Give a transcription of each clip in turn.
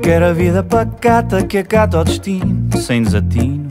Quero a vida pacata que acata o destino, sem desatino,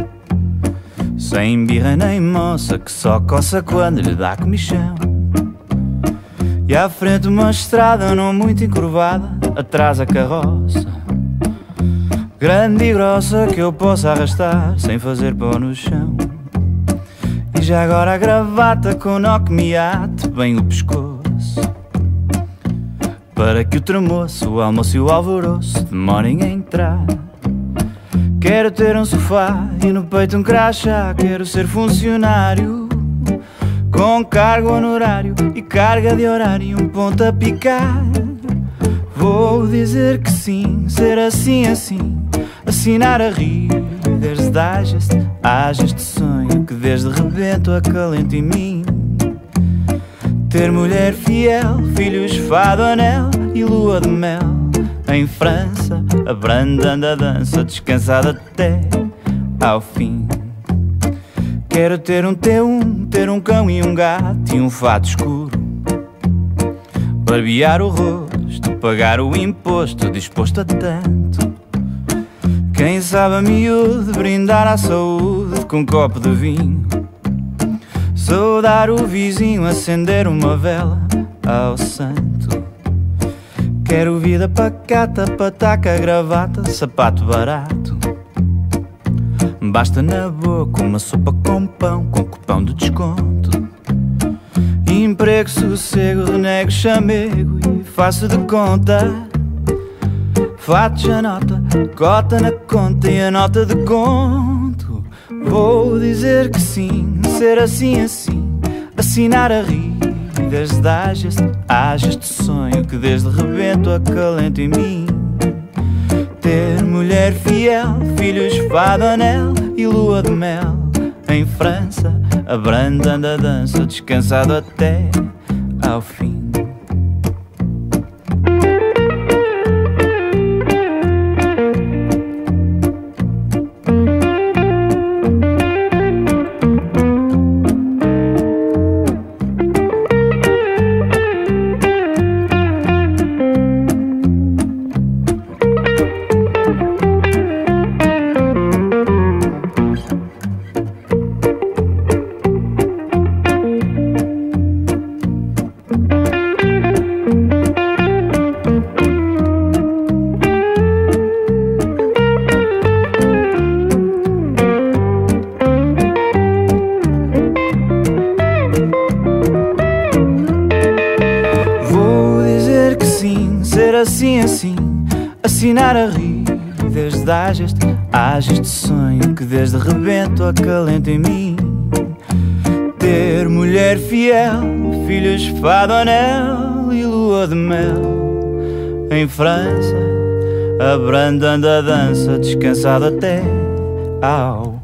sem birra nem moça, que só coça quando lhe dá comichão. E à frente uma estrada não muito encurvada, atrás a carroça grande e grossa que eu possa arrastar sem fazer pó no chão. E já agora a gravata com nó que me ate bem o pescoço, para que o tremoço, o almoço e o alvoroço demorem a entrar. Quero ter um sofá e no peito um crachá. Quero ser funcionário com cargo honorário e carga de horário e um ponto a picar. Vou dizer que sim, ser assim, assim, assinar a rir desde Digest a este sonho que desde rebento acalenta em mim. Ter mulher fiel, filhos, fado, anel e lua de mel em França, abrandando a dança, descansada até ao fim. Quero ter um T1, ter um cão e um gato e um fato escuro, barbear o rosto, pagar o imposto, disposto a tanto. Quem sabe a miúde brindar à saúde com um copo de vinho, saudar o vizinho, acender uma vela ao santo. Quero vida pacata, pataca, gravata, sapato barato. Basta na boca uma sopa com pão, com cupão de desconto. Emprego, sossego, renego, chamego e faço de conta. Fatos a nota, cota na conta e a nota de conto. Vou dizer que sim, ser assim, assim, assinar a rir desde Digest a este sonho que desde rebento acalenta em mim. Ter mulher fiel, filhos, fado, anel e lua de mel em França, abrandando a dança, descansado até ao fim. Ser assim, assim, assinar a rir desde Digest a este sonho que desde rebento acalenta em mim. Ter mulher fiel, filhos, fado, anel e lua de mel em França, abrandando a dança, descansado até ao